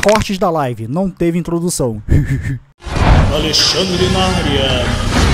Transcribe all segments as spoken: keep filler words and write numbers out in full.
cortes da live, não teve introdução. Alexandre na área.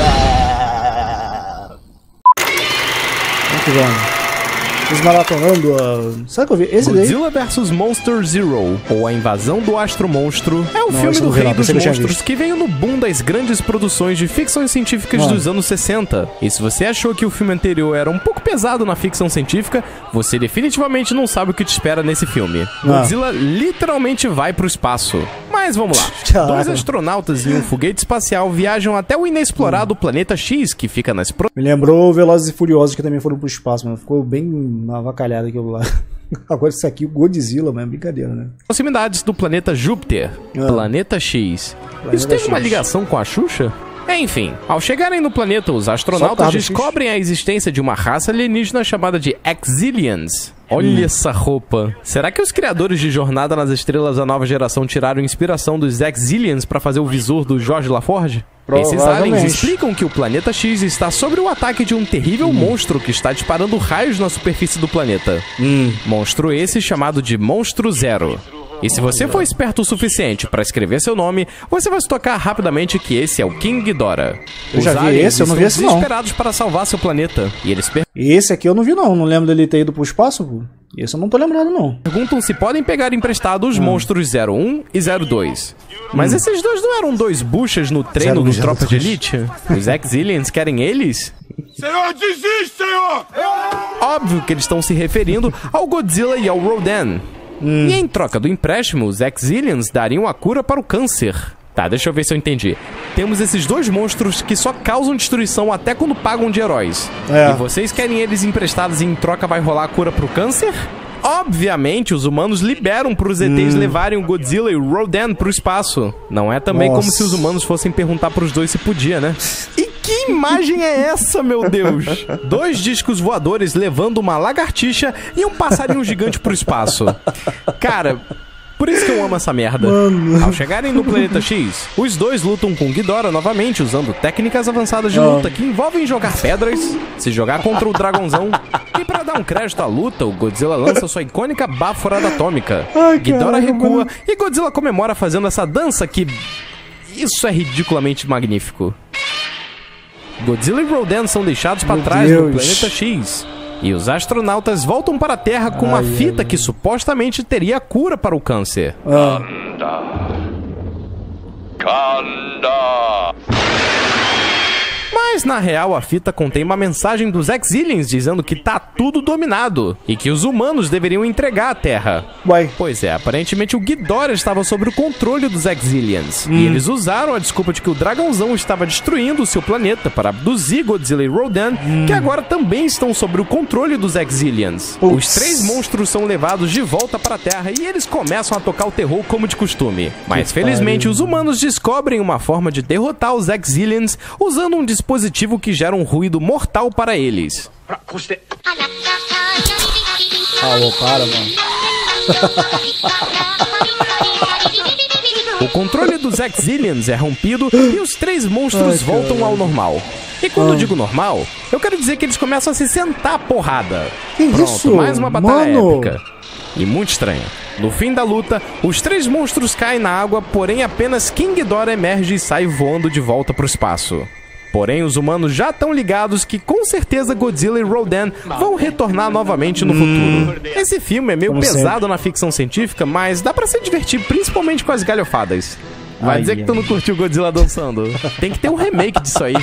Vamos que vamos. Desmaratonando a... Sabe que eu vi? Esse daí? Godzilla versus. Monster Zero, ou A Invasão do Astro Monstro, é o Não, filme esse do não vi, Rei não, dos pensei que eu tinha Monstros que veio no boom das grandes produções de ficções científicas Mano. dos anos sessenta. E se você achou que o filme anterior era um pouco pesado na ficção científica, você definitivamente não sabe o que te espera nesse filme. Não. Godzilla literalmente vai pro espaço. Mas vamos lá. Cara. Dois astronautas em um foguete espacial viajam até o inexplorado planeta X, que fica nas pro... Me lembrou Velozes e Furiosos, que também foram pro espaço, mano. Ficou bem avacalhado aquilo lá. Agora isso aqui, o Godzilla, mano, é brincadeira, né? proximidades do planeta Júpiter, Ah. Planeta X. Planeta Isso tem X. uma ligação com a Xuxa? Enfim, ao chegarem no planeta, os astronautas Só tá, descobrem a existência de uma raça alienígena chamada de Exilians. Olha Hum. essa roupa. Será que os criadores de Jornada nas Estrelas da nova geração tiraram inspiração dos Exilians pra fazer o visor do Jorge Laforge? Esses aliens Provavelmente. explicam que o planeta X está sob o ataque de um terrível monstro que está disparando raios na superfície do planeta. Hum. Monstro esse chamado de Monstro Zero. E se você for esperto o suficiente para escrever seu nome, você vai se tocar rapidamente que esse é o King Ghidorah. Eu Os já vi aliens esse, eu não estão vi esse, não. desesperados para salvar seu planeta. E eles per- Esse aqui eu não vi, não. Não lembro dele ter ido pro espaço, pô. Esse eu não tô lembrado, não. perguntam se podem pegar emprestado os monstros zero um e zero dois. Mas esses dois não eram dois buchas no treino zero um do e zero Tropa de dois. Elite? Os Exilians querem eles? Senhor, desiste, senhor! Óbvio que eles estão se referindo ao Godzilla e ao Rodan. E em troca do empréstimo, os Exilians dariam a cura para o câncer. Tá, deixa eu ver se eu entendi. Temos esses dois monstros que só causam destruição até quando pagam de heróis. É. E vocês querem eles emprestados e em troca vai rolar a cura pro câncer? Obviamente, os humanos liberam pros E Tês levarem o Godzilla e o Rodan pro espaço. Não é também Nossa. como se os humanos fossem perguntar pros dois se podia, né? E que imagem é essa, meu Deus? Dois discos voadores levando uma lagartixa e um passarinho gigante pro espaço. Cara, por isso que eu amo essa merda. Mano. Ao chegarem no planeta X, os dois lutam com Ghidorah novamente, usando técnicas avançadas de Ah. luta que envolvem jogar pedras, se jogar contra o dragãozão. E pra dar um crédito à luta, o Godzilla lança sua icônica baforada atômica. Ai, Ghidorah caralho, recua mano. e Godzilla comemora fazendo essa dança que... Isso é ridiculamente magnífico. Godzilla e Rodan são deixados pra Meu trás no Deus. planeta X. E os astronautas voltam para a Terra com uma Ai, fita ai, que supostamente teria a cura para o câncer. Ah. Kanda! Mas na real a fita contém uma mensagem dos Exilians dizendo que tá tudo dominado e que os humanos deveriam entregar a Terra. Uai. Pois é, aparentemente o Ghidorah estava sob o controle dos Exilians. Hum. E eles usaram a desculpa de que o dragãozão estava destruindo o seu planeta para abduzir Godzilla e Rodan, Hum. que agora também estão sob o controle dos Exilians. Putz. Os três monstros são levados de volta para a Terra e eles começam a tocar o terror como de costume. Mas felizmente pariu. os humanos descobrem uma forma de derrotar os Exilians usando um dispositivo que gera um ruído mortal para eles. Alô, para, mano. O controle dos Exilians é rompido e os três monstros Ai, voltam caralho. ao normal. E quando Ah. eu digo normal, eu quero dizer que eles começam a se sentar a porrada. Que Pronto, isso? mais uma batalha Mano. épica. E muito estranha. No fim da luta, os três monstros caem na água, porém apenas King Ghidorah emerge e sai voando de volta pro espaço. Porém, os humanos já estão ligados que com certeza Godzilla e Rodan vão retornar novamente no futuro. Esse filme é meio Como pesado sempre. na ficção científica, mas dá pra se divertir principalmente com as galhofadas. Vai Ai, dizer que tu ai. não curtiu Godzilla dançando? Tem que ter um remake disso aí.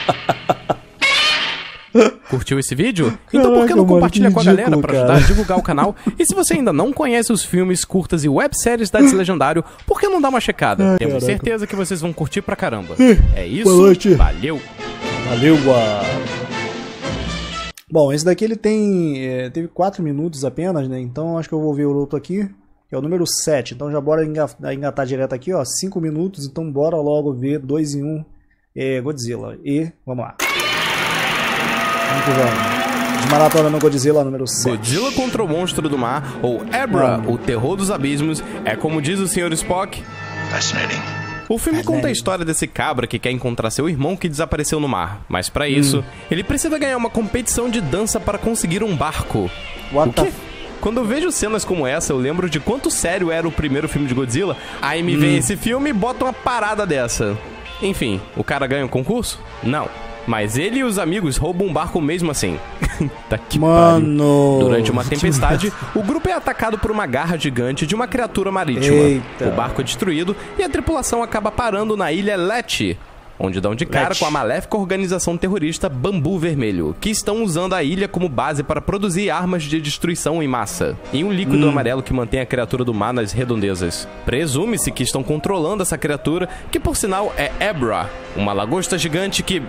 Curtiu esse vídeo? Então por que Caraca, não mano, compartilha que com a galera ridículo, pra ajudar cara. a divulgar o canal? E se você ainda não conhece os filmes, curtas e webséries da Deslegendário, por que não dar uma checada? Ai, Temos caraca. certeza que vocês vão curtir pra caramba. É isso, boa noite. valeu! Valeu, Gua. Bom, esse daqui ele tem... é, teve quatro minutos apenas, né? Então acho que eu vou ver o outro aqui, que é o número sete. Então já bora enga- engatar direto aqui, ó. cinco minutos, então bora logo ver dois em um é, Godzilla. E vamos lá. Vamos que vamos. Desmaratona no Godzilla número sete. Godzilla contra o Monstro do Mar, ou Ebra, o Terror dos Abismos, é como diz o senhor Spock. Fascinating. O filme conta a história desse cabra que quer encontrar seu irmão que desapareceu no mar. Mas pra isso, ele precisa ganhar uma competição de dança para conseguir um barco. What O the quê? f- Quando eu vejo cenas como essa, eu lembro de quanto sério era o primeiro filme de Godzilla. Aí me vem hum. esse filme e bota uma parada dessa. Enfim, o cara ganha um concurso? Não. Mas ele e os amigos roubam um barco mesmo assim. Tá que Mano! Pariu. Durante uma tempestade, o grupo é atacado por uma garra gigante de uma criatura marítima. Eita. O barco é destruído e a tripulação acaba parando na ilha Leti, onde dão de cara Leti. com a maléfica organização terrorista Bambu Vermelho, que estão usando a ilha como base para produzir armas de destruição em massa, e um líquido hum. amarelo que mantém a criatura do mar nas redondezas. Presume-se que estão controlando essa criatura, que por sinal é Ebra, uma lagosta gigante que...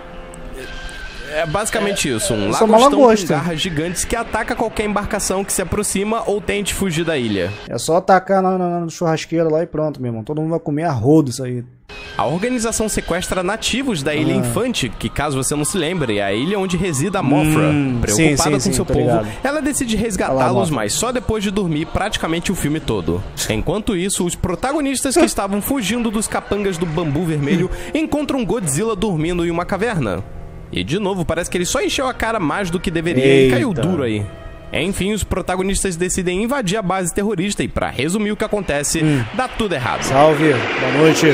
É basicamente é, isso, um lagostão com garras gigantes que ataca qualquer embarcação que se aproxima ou tente fugir da ilha. É só atacar na, na, na churrasqueira lá e pronto, meu irmão. Todo mundo vai comer a rodo isso aí. A organização sequestra nativos da Ilha ah. Infante, que caso você não se lembre, é a ilha onde reside a Mothra. Hum, Preocupada sim, sim, com sim, seu povo, ligado. Ela decide resgatá-los, mas só depois de dormir praticamente o filme todo. Enquanto isso, os protagonistas que estavam fugindo dos capangas do Bambu Vermelho encontram Godzilla dormindo em uma caverna. E de novo, parece que ele só encheu a cara mais do que deveria Eita. e caiu duro aí. Enfim, os protagonistas decidem invadir a base terrorista e, pra resumir o que acontece, hum. dá tudo errado. Salve, boa noite.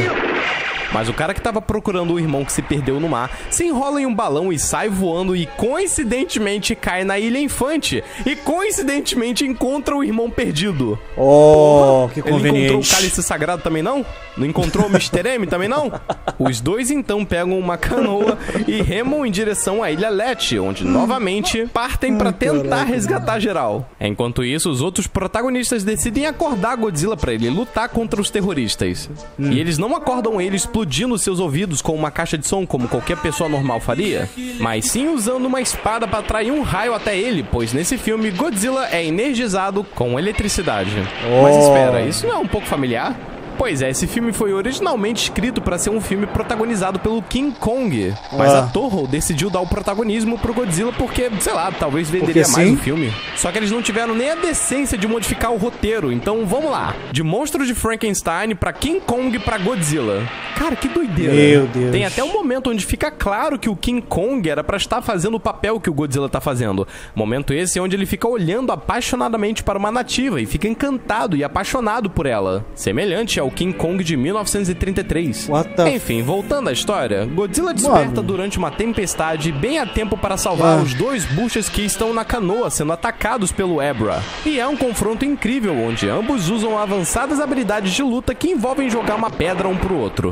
Mas o cara que tava procurando o irmão que se perdeu no mar se enrola em um balão e sai voando e coincidentemente cai na Ilha Infante e coincidentemente encontra o irmão perdido. Oh, Porra, que conveniente. Ele encontrou o cálice sagrado também não? Não encontrou o mister M também não? Os dois então pegam uma canoa e remam em direção à Ilha Leti, onde novamente partem pra tentar resgatar geral. Enquanto isso, os outros protagonistas decidem acordar Godzilla pra ele lutar contra os terroristas. Hum. E eles não acordam ele explodindo seus ouvidos com uma caixa de som como qualquer pessoa normal faria, mas sim usando uma espada para atrair um raio até ele, pois nesse filme Godzilla é energizado com eletricidade. Oh. Mas espera, isso não é um pouco familiar? Pois é, esse filme foi originalmente escrito para ser um filme protagonizado pelo King Kong, mas ah. a Toho decidiu dar o protagonismo pro Godzilla porque, sei lá, talvez venderia mais o filme. Só que eles não tiveram nem a decência de modificar o roteiro, então vamos lá. De Monstro de Frankenstein pra King Kong pra Godzilla. Cara, que doideira. Meu Deus. Tem até um momento onde fica claro que o King Kong era pra estar fazendo o papel que o Godzilla tá fazendo. Momento esse onde ele fica olhando apaixonadamente para uma nativa e fica encantado e apaixonado por ela. Semelhante ao King Kong de mil novecentos e trinta e três. Enfim, voltando à história, Godzilla desperta Mano. durante uma tempestade bem a tempo para salvar ah. os dois buchas que estão na canoa sendo atacados pelo Ebra. E é um confronto incrível, onde ambos usam avançadas habilidades de luta que envolvem jogar uma pedra um pro outro.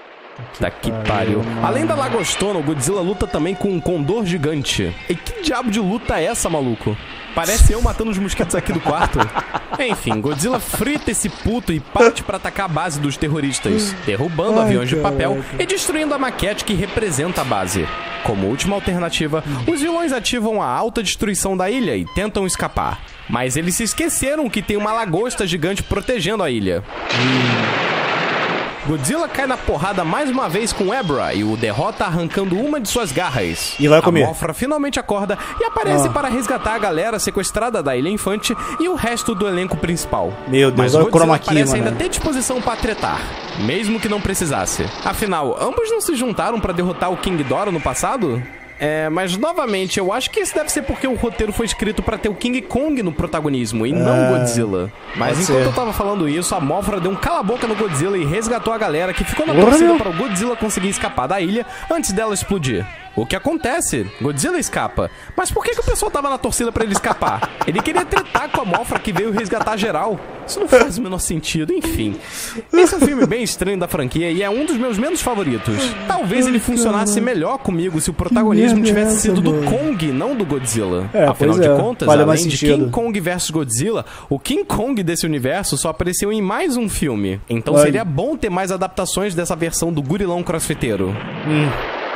Tá que pariu. Além da lagostona, o Godzilla luta também com um condor gigante. E que diabo de luta é essa, maluco? Parece eu matando os mosquitos aqui do quarto. Enfim, Godzilla frita esse puto e parte pra atacar a base dos terroristas, derrubando Ai, aviões de papel caraca. e destruindo a maquete que representa a base. Como última alternativa, os vilões ativam a alta destruição da ilha e tentam escapar. Mas eles se esqueceram que tem uma lagosta gigante protegendo a ilha. Hum. Godzilla cai na porrada mais uma vez com Ebra e o derrota arrancando uma de suas garras. E vai comer. A Mothra finalmente acorda e aparece ah. para resgatar a galera sequestrada da Ilha Infante e o resto do elenco principal. Meu Deus, Mas Godzilla chroma key, parece mano. ainda ter disposição para tretar, mesmo que não precisasse. Afinal, ambos não se juntaram para derrotar o King Ghidorah no passado? É, mas novamente, eu acho que isso deve ser porque o roteiro foi escrito pra ter o King Kong no protagonismo e não o Godzilla. Mas enquanto ser. eu tava falando isso, a Mothra deu um cala-boca no Godzilla e resgatou a galera que ficou na torcida para o Godzilla conseguir escapar da ilha antes dela explodir. O que acontece? Godzilla escapa. Mas por que, que o pessoal tava na torcida pra ele escapar? Ele queria tretar com a Mothra que veio resgatar geral. Isso não faz o menor sentido, enfim. Esse é um filme bem estranho da franquia e é um dos meus menos favoritos. Talvez ele funcionasse melhor comigo se o protagonismo tivesse sido do Kong, não do Godzilla. É, Afinal de é. contas, vale além de King Kong versus Godzilla, o King Kong desse universo só apareceu em mais um filme. Então vale. seria bom ter mais adaptações dessa versão do gurilão crossfiteiro. Hum.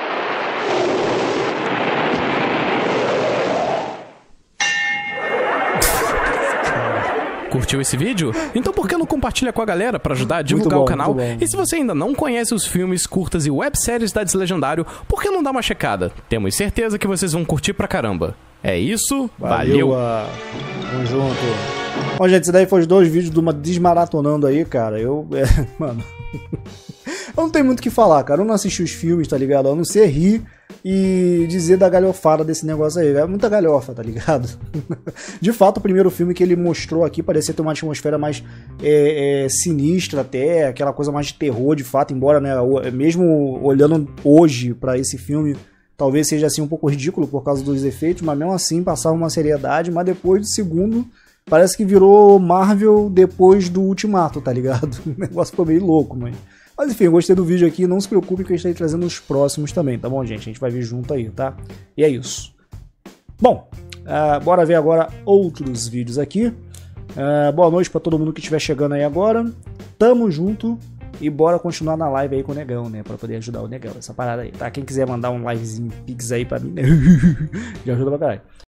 Curtiu esse vídeo? Então por que não compartilha com a galera para ajudar a divulgar bom, o canal? E se você ainda não conhece os filmes, curtas e webséries da Deslegendário, por que não dá uma checada? Temos certeza que vocês vão curtir pra caramba. É isso, valeu! valeu. Uh, tamo junto. Bom, gente, esse daí foi os dois vídeos de uma desmaratonando aí, cara. Eu... É, mano... Eu não tenho muito o que falar, cara. Eu não assisti os filmes, tá ligado? A não ser rir e dizer da galhofada desse negócio aí. É muita galhofa, tá ligado? De fato, o primeiro filme que ele mostrou aqui parecia ter uma atmosfera mais é, é, sinistra até, aquela coisa mais de terror, de fato, embora, né, mesmo olhando hoje pra esse filme, talvez seja assim um pouco ridículo por causa dos efeitos, mas mesmo assim passava uma seriedade, mas depois do segundo parece que virou Marvel depois do Ultimato, tá ligado? O negócio ficou meio louco, mano. Mas enfim, eu gostei do vídeo aqui, não se preocupe que eu estarei trazendo os próximos também, tá bom, gente? A gente vai ver junto aí, tá? E é isso. Bom, uh, bora ver agora outros vídeos aqui. Uh, boa noite pra todo mundo que estiver chegando aí agora. Tamo junto e bora continuar na live aí com o Negão, né? Pra poder ajudar o Negão, essa parada aí, tá? Quem quiser mandar um livezinho pix aí pra mim, né? Já ajuda pra caralho.